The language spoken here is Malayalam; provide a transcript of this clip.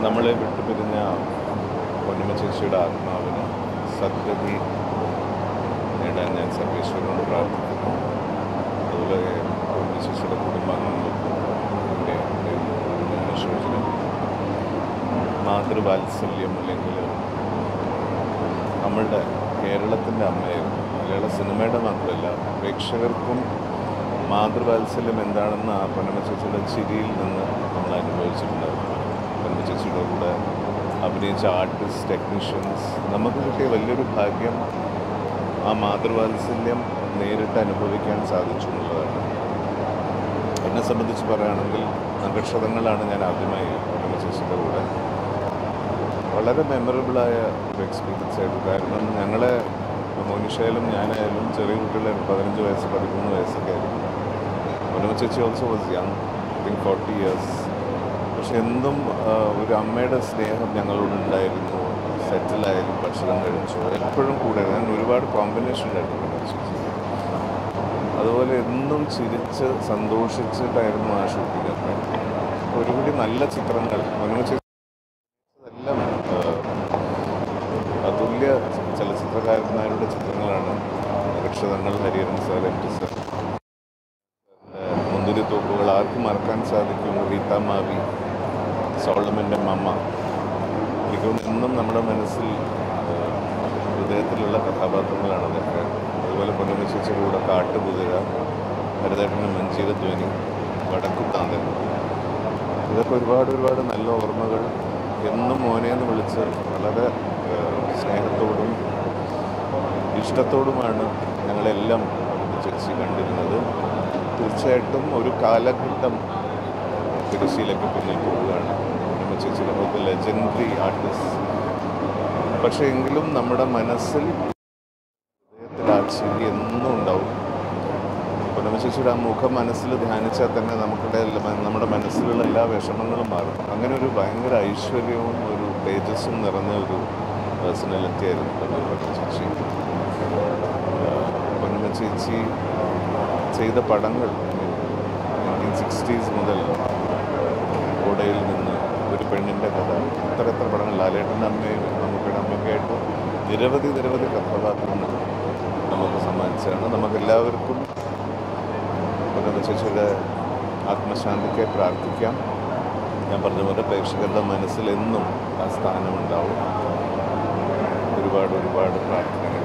നമ്മളെ വിട്ടുപിരിഞ്ഞ പൊന്നമ്മ ചേച്ചിയുടെ ആത്മാവിന് സദ്ഗതി നേടാൻ ഞാൻ സർവേശ്വരനോട് പ്രാർത്ഥിക്കുന്നു. അതുപോലെ പൊന്നമ്മ ചേച്ചിയുടെ കുടുംബാംഗങ്ങൾക്കും എൻ്റെ അനുശോചനം. മാതൃവാത്സല്യം അല്ലെങ്കിൽ നമ്മളുടെ കേരളത്തിൻ്റെ അമ്മയായിരുന്നു. മലയാള സിനിമയുടെ മാത്രമല്ല, പ്രേക്ഷകർക്കും മാതൃവാത്സല്യം എന്താണെന്ന് ആ പൊന്നമ്മ ചേച്ചിയുടെ ചിരിയിൽ നിന്ന് നമ്മൾ അനുഭവിച്ചിട്ടുണ്ടായിരുന്നു. പൊന്നമ്മ ചേച്ചിയുടെ കൂടെ അഭിനയിച്ച ആർട്ടിസ്റ്റ്, ടെക്നീഷ്യൻസ്, നമുക്ക് കിട്ടിയ വലിയൊരു ഭാഗ്യം ആ മാതൃവാത്സല്യം നേരിട്ട് അനുഭവിക്കാൻ സാധിച്ചു എന്നുള്ളതാണ്. എന്നെ സംബന്ധിച്ച് പറയുകയാണെങ്കിൽ നക്ഷത്രങ്ങളാണ് ഞാൻ ആദ്യമായി പൊന്നമ്മ ചേച്ചിയുടെ കൂടെ. വളരെ മെമ്മറബിളായ ഒരു എക്സ്പീരിയൻസ് ആയിരുന്നു. കാരണം ഞങ്ങളെ മോനിഷയായാലും ഞാനായാലും ചെറിയ കുട്ടികളായിരുന്നു. 15 വയസ്സ് 13 വയസ്സൊക്കെ ആയിരുന്നു. പൊന്നമ്മ ചേച്ചി also was young, I think 40 years. പക്ഷെ എന്തും ഒരു അമ്മയുടെ സ്നേഹം ഞങ്ങളോടുണ്ടായിരുന്നു. സെറ്റിലായാലും ഭക്ഷണം കഴിച്ചു, എപ്പോഴും കൂടെ. ഞാൻ ഒരുപാട് കോമ്പിനേഷൻ ഉണ്ടായിരുന്നു പൊന്നമ്മ ചേച്ചി. അതുപോലെ എന്നും ചിരിച്ച് സന്തോഷിച്ചിട്ടായിരുന്നു ആ ഷൂട്ടിങ്. ഒരുപിടി നല്ല ചിത്രങ്ങൾ പൊന്നമ്മ ചേച്ചി എല്ലാം അതുല്യ ചലച്ചിത്രകാരന്മാരുടെ ചിത്രങ്ങളാണ്. രക്ഷതങ്ങൾ, Hariharan sir, M T sir, മുന്തിരിത്തോപ്പുകൾ, ആർക്കും മറക്കാൻ സാധിക്കും. റീത്ത മാവി, സോളമൻ്റെ മമ്മ, എനിക്കും എന്നും നമ്മുടെ മനസ്സിൽ ഹൃദയത്തിലുള്ള കഥാപാത്രങ്ങളാണ് അതൊക്കെ. അതുപോലെ പൊന്നമ്മ ചേച്ചിയുടെ കൂടെ കാട്ടുകുതിര, ഭരതേട്ടൻ്റെ മഞ്ചീരധ്വനി, വടക്കുത്താന്തൻ, ഇതൊക്കെ ഒരുപാട് നല്ല ഓർമ്മകൾ. എന്നും മോനെന്ന് വിളിച്ച് വളരെ സ്നേഹത്തോടും ഇഷ്ടത്തോടുമാണ് ഞങ്ങളെല്ലാം പൊന്നമ്മ ചേച്ചി കണ്ടിരുന്നത്. തീർച്ചയായിട്ടും ഒരു കാലഘട്ടം തിരശ്ശീലയ്ക്ക് പിന്നിൽ പോവുകയാണ്. പൊന്നമ്മ ചേച്ചിയുടെ പോലത്തെ ലെജൻഡറി ആർട്ടിസ്റ്റ്. പക്ഷേ എങ്കിലും നമ്മുടെ മനസ്സിൽ, ഹൃദയത്തിൽ ആ ചിരി എന്നും ഉണ്ടാവും. പൊന്നമ്മ ചേച്ചിയുടെ ആ മുഖം മനസ്സിൽ ധ്യാനിച്ചാൽ തന്നെ നമ്മുടെ മനസ്സിലുള്ള എല്ലാ വിഷമങ്ങളും മാറും. അങ്ങനെ ഒരു ഭയങ്കര ഐശ്വര്യവും ഒരു തേജസ്സും നിറഞ്ഞ ഒരു പേഴ്സണാലിറ്റി ആയിരുന്നു പൊന്നമ്മ ചേച്ചി. പൊന്നമ്മ ചേച്ചി ചെയ്ത പടങ്ങൾ 1960s മുതൽ, ഓടയിൽ നിന്ന്, ഒരു പെണ്ണിൻ്റെ കഥ, എത്ര പടങ്ങൾ, ലാലേട്ടൻ്റെ അമ്മയും നമുക്കിടെ അമ്മയൊക്കെ ആയിട്ട് നിരവധി കഥാപാത്രങ്ങൾ നമുക്ക് സമ്മാനിച്ചാണ്. നമുക്കെല്ലാവർക്കും പൊന്നമ്മ ചേച്ചിയുടെ ആത്മശാന്തിക്കായി പ്രാർത്ഥിക്കാം. ഞാൻ പറഞ്ഞ പോലെ പ്രേക്ഷകരുടെ മനസ്സിൽ എന്നും ആ സ്ഥാനമുണ്ടാവും. ഒരുപാട് പ്രാർത്ഥനകൾ.